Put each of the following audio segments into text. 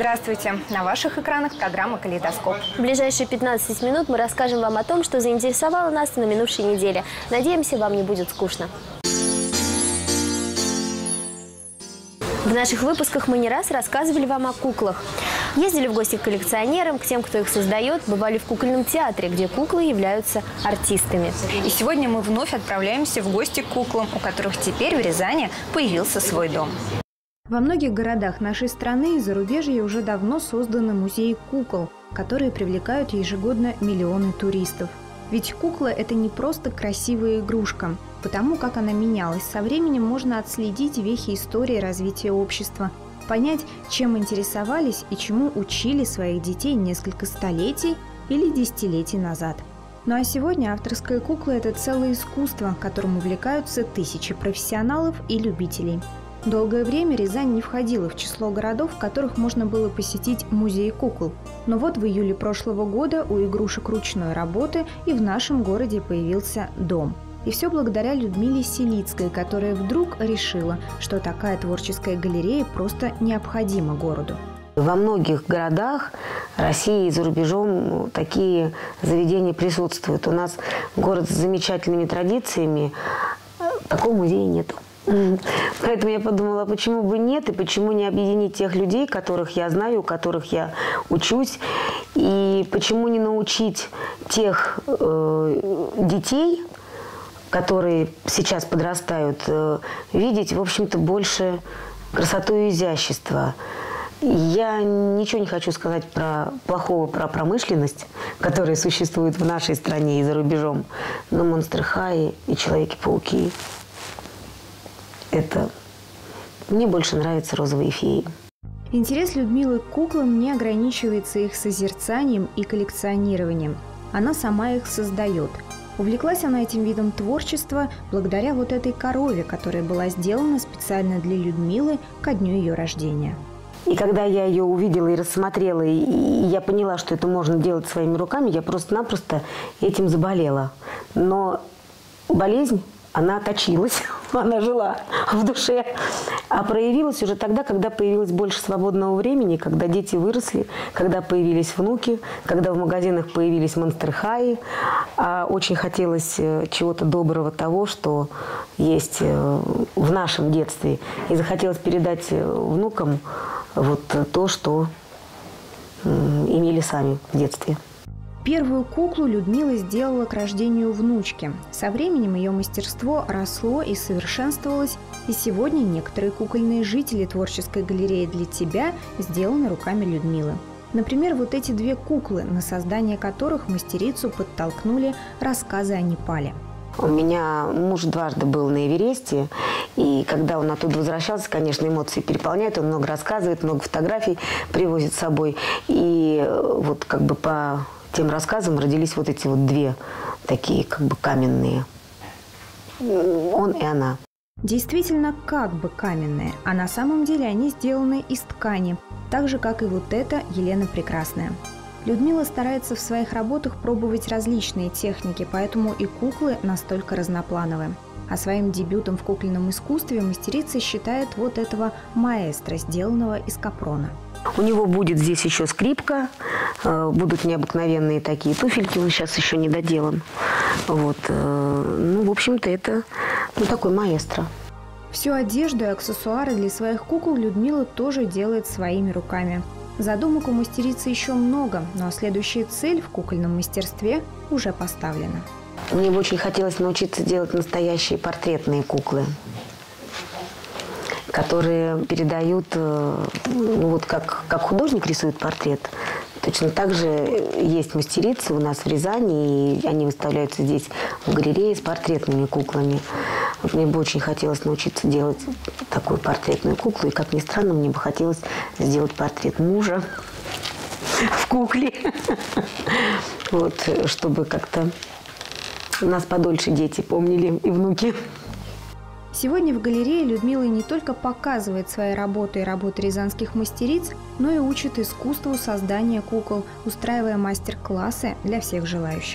Здравствуйте! На ваших экранах программа «Калейдоскоп». В ближайшие 15 минут мы расскажем вам о том, что заинтересовало нас на минувшей неделе. Надеемся, вам не будет скучно. В наших выпусках мы не раз рассказывали вам о куклах. Ездили в гости к коллекционерам, к тем, кто их создает, бывали в кукольном театре, где куклы являются артистами. И сегодня мы вновь отправляемся в гости к куклам, у которых теперь в Рязани появился свой дом. Во многих городах нашей страны и зарубежья уже давно созданы музеи кукол, которые привлекают ежегодно миллионы туристов. Ведь кукла – это не просто красивая игрушка. Потому как она менялась со временем, можно отследить вехи истории развития общества, понять, чем интересовались и чему учили своих детей несколько столетий или десятилетий назад. Ну а сегодня авторская кукла – это целое искусство, которым увлекаются тысячи профессионалов и любителей. Долгое время Рязань не входила в число городов, в которых можно было посетить музей кукол. Но вот в июле прошлого года у игрушек ручной работы и в нашем городе появился дом. И все благодаря Людмиле Селицкой, которая вдруг решила, что такая творческая галерея просто необходима городу. Во многих городах России и за рубежом такие заведения присутствуют. У нас город с замечательными традициями, такого музея нет. Поэтому я подумала, почему бы нет, и почему не объединить тех людей, которых я знаю, у которых я учусь, и почему не научить тех детей, которые сейчас подрастают, видеть, в общем-то, больше красоту и изящество. Я ничего не хочу сказать плохого про промышленность, которая существует в нашей стране и за рубежом, но Monster High и Человеки-пауки – это мне больше нравятся розовые феи. Интерес Людмилы к куклам не ограничивается их созерцанием и коллекционированием. Она сама их создает. Увлеклась она этим видом творчества благодаря вот этой корове, которая была сделана специально для Людмилы ко дню ее рождения. И когда я ее увидела и рассмотрела, и я поняла, что это можно делать своими руками, я просто-напросто этим заболела. Но болезнь, она точилась, она жила в душе, а проявилась уже тогда, когда появилось больше свободного времени, когда дети выросли, когда появились внуки, когда в магазинах появились Monster High, а очень хотелось чего-то доброго того, что есть в нашем детстве, и захотелось передать внукам вот то, что имели сами в детстве. Первую куклу Людмила сделала к рождению внучки. Со временем ее мастерство росло и совершенствовалось, и сегодня некоторые кукольные жители творческой галереи «Для тебя» сделаны руками Людмилы. Например, вот эти две куклы, на создание которых мастерицу подтолкнули рассказы о Непале. У меня муж дважды был на Эвересте, и когда он оттуда возвращался, конечно, эмоции переполняют, он много рассказывает, много фотографий привозит с собой, и вот как бы по тем рассказам родились вот эти вот две такие как бы каменные. Он и она. Действительно как бы каменные, а на самом деле они сделаны из ткани, так же, как и вот эта Елена Прекрасная. Людмила старается в своих работах пробовать различные техники, поэтому и куклы настолько разноплановые. А своим дебютом в кукольном искусстве мастерица считает вот этого маэстро, сделанного из капрона. У него будет здесь еще скрипка, будут необыкновенные такие туфельки, он сейчас еще не доделан. Вот. Ну, в общем-то, это такой маэстро. Всю одежду и аксессуары для своих кукол Людмила тоже делает своими руками. Задумок у мастерицы еще много, но следующая цель в кукольном мастерстве уже поставлена. Мне бы очень хотелось научиться делать настоящие портретные куклы, которые передают, вот как художник рисует портрет. Точно так же есть мастерицы у нас в Рязани, и они выставляются здесь в галерее с портретными куклами. Вот мне бы очень хотелось научиться делать такую портретную куклу, и, как ни странно, мне бы хотелось сделать портрет мужа в кукле, вот, чтобы как-то нас подольше дети помнили и внуки. Сегодня в галерее Людмила не только показывает свои работы и работы рязанских мастериц, но и учит искусству создания кукол, устраивая мастер-классы для всех желающих.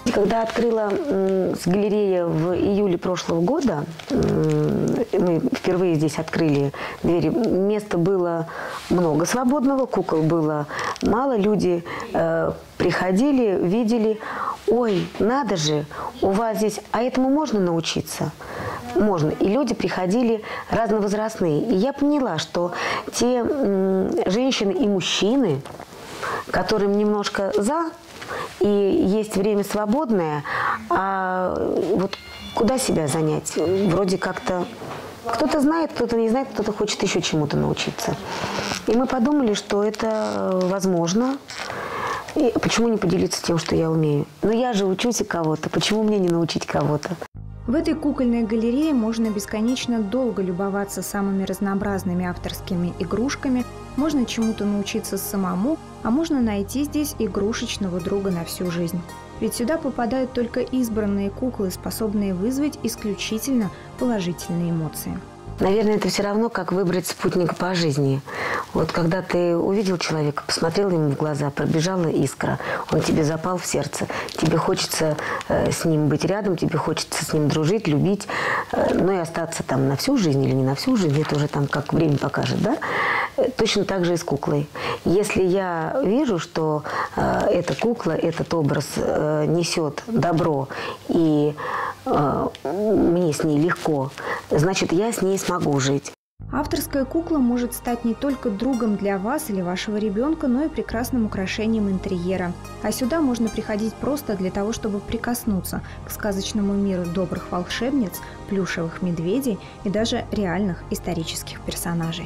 Когда открыла галерея в июле прошлого года, мы впервые здесь открыли двери, места было много свободного, кукол было мало, люди приходили, видели, ой, надо же, у вас здесь, а этому можно научиться? Можно. И люди приходили разновозрастные. И я поняла, что те женщины и мужчины, которым немножко и есть время свободное, а вот куда себя занять? Вроде как-то кто-то знает, кто-то не знает, кто-то хочет еще чему-то научиться. И мы подумали, что это возможно. И почему не поделиться тем, что я умею? Но я же учусь у кого-то, почему мне не научить кого-то? В этой кукольной галерее можно бесконечно долго любоваться самыми разнообразными авторскими игрушками, можно чему-то научиться самому, а можно найти здесь игрушечного друга на всю жизнь. Ведь сюда попадают только избранные куклы, способные вызвать исключительно положительные эмоции. Наверное, это все равно, как выбрать спутника по жизни. Вот когда ты увидел человека, посмотрел ему в глаза, пробежала искра, он тебе запал в сердце, тебе хочется с ним быть рядом, тебе хочется с ним дружить, любить, ну и остаться там на всю жизнь или не на всю жизнь, это уже там как время покажет, да? Точно так же и с куклой. Если я вижу, что эта кукла, этот образ несет добро, и мне с ней легко, значит, я с ней смогу жить. Авторская кукла может стать не только другом для вас или вашего ребенка, но и прекрасным украшением интерьера. А сюда можно приходить просто для того, чтобы прикоснуться к сказочному миру добрых волшебниц, плюшевых медведей и даже реальных исторических персонажей.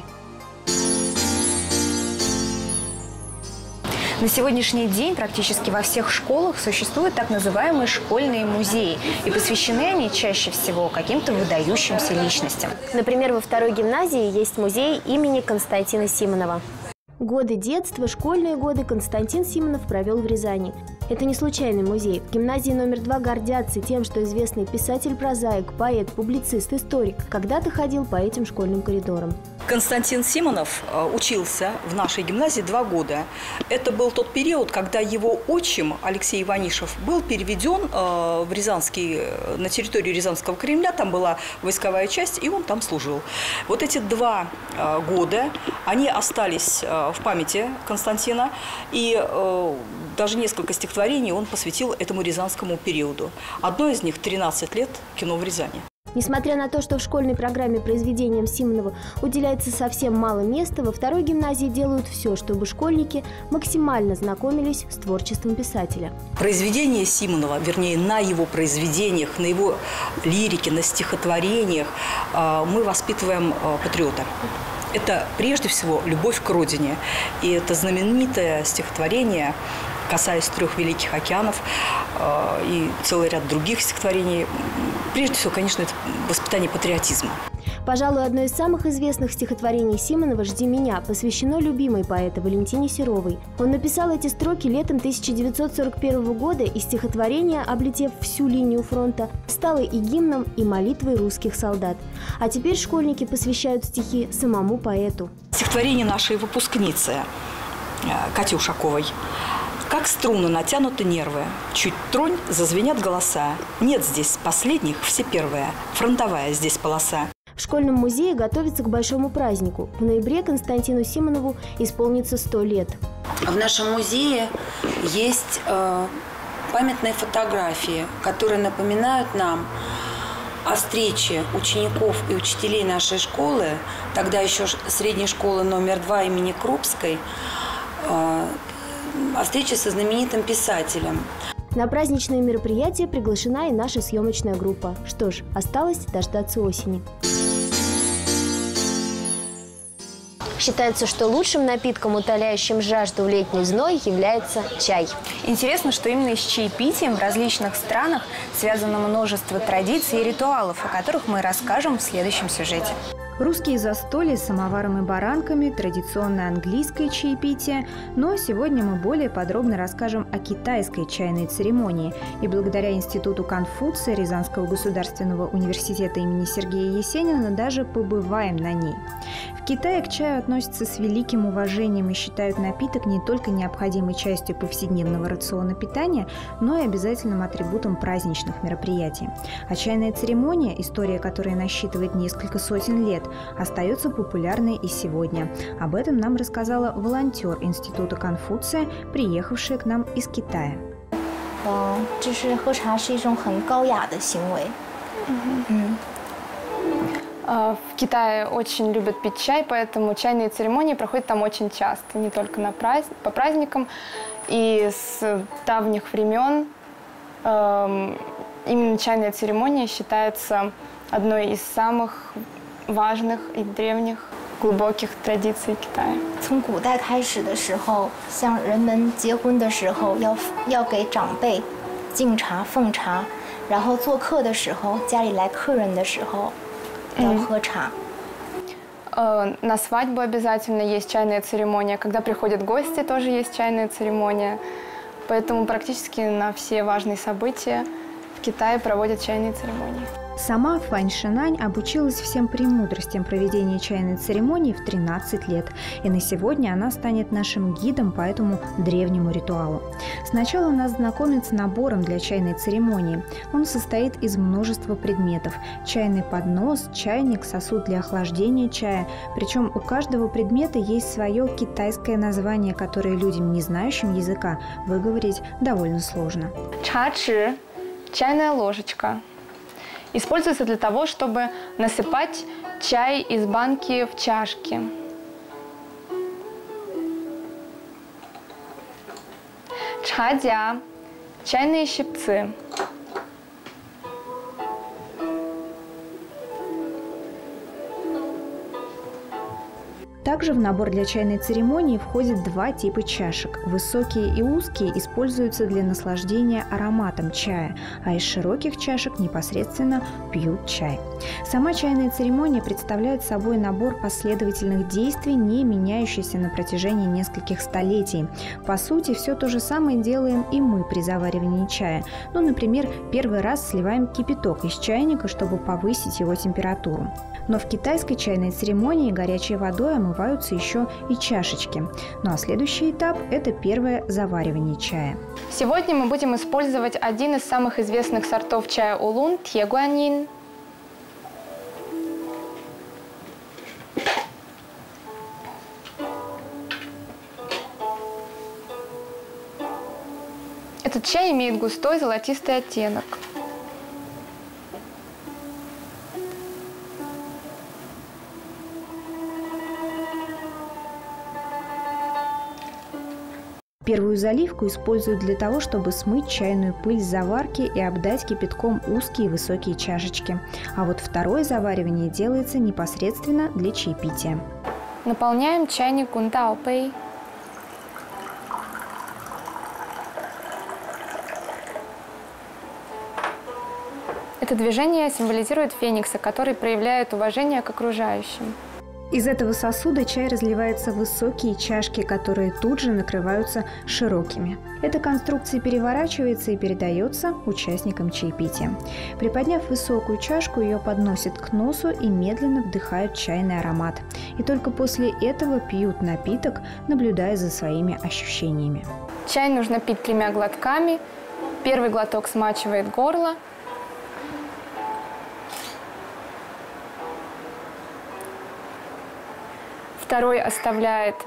На сегодняшний день практически во всех школах существуют так называемые школьные музеи. И посвящены они чаще всего каким-то выдающимся личностям. Например, во второй гимназии есть музей имени Константина Симонова. Годы детства, школьные годы Константин Симонов провел в Рязани. Это не случайный музей. В гимназии номер 2 гордятся тем, что известный писатель-прозаик, поэт, публицист, историк когда-то ходил по этим школьным коридорам. Константин Симонов учился в нашей гимназии 2 года. Это был тот период, когда его отчим Алексей Иванишев был переведен в на территорию Рязанского Кремля. Там была войсковая часть, и он там служил. Вот эти 2 года, они остались в памяти Константина. И даже несколько стихотворений он посвятил этому рязанскому периоду. Одно из них «13 лет. Кино в Рязани». Несмотря на то, что в школьной программе произведениям Симонова уделяется совсем мало места, во второй гимназии делают все, чтобы школьники максимально знакомились с творчеством писателя. Произведения Симонова, вернее, на его произведениях, на его лирике, на стихотворениях мы воспитываем патриота. Это прежде всего любовь к родине. И это знаменитое стихотворение, касаясь 3 великих океанов и целый ряд других стихотворений. Прежде всего, конечно, это воспитание патриотизма. Пожалуй, одно из самых известных стихотворений Симонова «Жди меня» посвящено любимой поэта Валентине Серовой. Он написал эти строки летом 1941 года, и стихотворение, облетев всю линию фронта, стало и гимном, и молитвой русских солдат. А теперь школьники посвящают стихи самому поэту. Стихотворение нашей выпускницы Кати Ушаковой. Как струны натянуты нервы, чуть тронь, зазвенят голоса. Нет здесь последних, все первые, фронтовая здесь полоса. В школьном музее готовятся к большому празднику. В ноябре Константину Симонову исполнится 100 лет. В нашем музее есть памятные фотографии, которые напоминают нам о встрече учеников и учителей нашей школы, тогда еще средней школы номер 2 имени Крупской, о встрече со знаменитым писателем. На праздничное мероприятие приглашена и наша съемочная группа. Что ж, осталось дождаться осени. Считается, что лучшим напитком, утоляющим жажду в летний зной, является чай. Интересно, что именно с чаепитием в различных странах связано множество традиций и ритуалов, о которых мы расскажем в следующем сюжете. Русские застолья с самоваром и баранками, традиционное английское чаепитие, но сегодня мы более подробно расскажем о китайской чайной церемонии. И благодаря Институту Конфуция Рязанского государственного университета имени Сергея Есенина даже побываем на ней. В Китае к чаю относятся с великим уважением и считают напиток не только необходимой частью повседневного рациона питания, но и обязательным атрибутом праздничных мероприятий. А чайная церемония, история которой насчитывает несколько сотен лет, остается популярной и сегодня. Об этом нам рассказала волонтер Института Конфуция, приехавшая к нам из Китая. 就是喝茶是一种很高雅的行为。 В Китае очень любят пить чай, поэтому чайные церемонии проходят там очень часто, не только по праздникам. И с давних времен именно чайная церемония считается одной из самых важных и древних, глубоких традиций Китая. 从古代开始的时候，像人们结婚的时候要给长辈敬茶奉茶，然后做客的时候，家里来客人的时候要喝茶。 На свадьбу обязательно есть чайная церемония. Когда приходят гости, тоже есть чайная церемония. Поэтому практически на все важные события в Китае проводят чайные церемонии. Сама Фань Шинань обучилась всем премудростям проведения чайной церемонии в 13 лет, и на сегодня она станет нашим гидом по этому древнему ритуалу. Сначала нас знакомят с набором для чайной церемонии. Он состоит из множества предметов – чайный поднос, чайник, сосуд для охлаждения чая. Причем у каждого предмета есть свое китайское название, которое людям, не знающим языка, выговорить довольно сложно. Чачи – чайная ложечка. Используется для того, чтобы насыпать чай из банки в чашки. Чхадя – чайные щипцы. Также в набор для чайной церемонии входят два типа чашек. Высокие и узкие используются для наслаждения ароматом чая, а из широких чашек непосредственно пьют чай. Сама чайная церемония представляет собой набор последовательных действий, не меняющийся на протяжении нескольких столетий. По сути, все то же самое делаем и мы при заваривании чая. Ну, например, первый раз сливаем кипяток из чайника, чтобы повысить его температуру. Но в китайской чайной церемонии горячей водой омываются еще и чашечки. Ну а следующий этап – это первое заваривание чая. Сегодня мы будем использовать один из самых известных сортов чая улун – тьегуанин. Этот чай имеет густой золотистый оттенок. Первую заливку используют для того, чтобы смыть чайную пыль с заварки и обдать кипятком узкие и высокие чашечки. А вот второе заваривание делается непосредственно для чаепития. Наполняем чайник гундаопэй. Это движение символизирует феникса, который проявляет уважение к окружающим. Из этого сосуда чай разливается в высокие чашки, которые тут же накрываются широкими. Эта конструкция переворачивается и передается участникам чаепития. Приподняв высокую чашку, ее подносят к носу и медленно вдыхают чайный аромат. И только после этого пьют напиток, наблюдая за своими ощущениями. Чай нужно пить 3 глотками. Первый глоток смачивает горло. Второй оставляет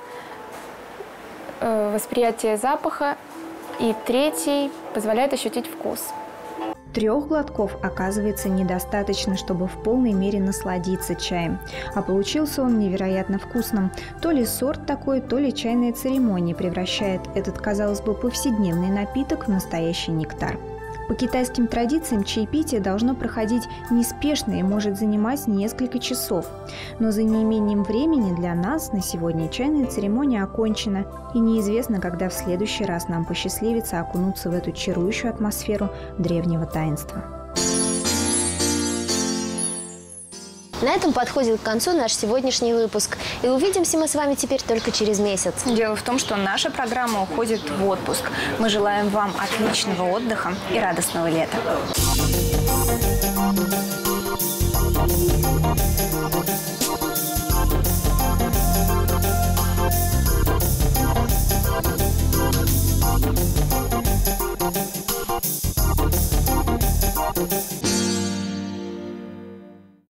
восприятие запаха, и третий позволяет ощутить вкус. 3 глотков оказывается недостаточно, чтобы в полной мере насладиться чаем. А получился он невероятно вкусным. То ли сорт такой, то ли чайная церемония превращает этот, казалось бы, повседневный напиток в настоящий нектар. По китайским традициям чаепитие должно проходить неспешно и может занимать несколько часов. Но за неимением времени для нас на сегодня чайная церемония окончена, и неизвестно, когда в следующий раз нам посчастливится окунуться в эту чарующую атмосферу древнего таинства. На этом подходит к концу наш сегодняшний выпуск. И увидимся мы с вами теперь только через месяц. Дело в том, что наша программа уходит в отпуск. Мы желаем вам отличного отдыха и радостного лета.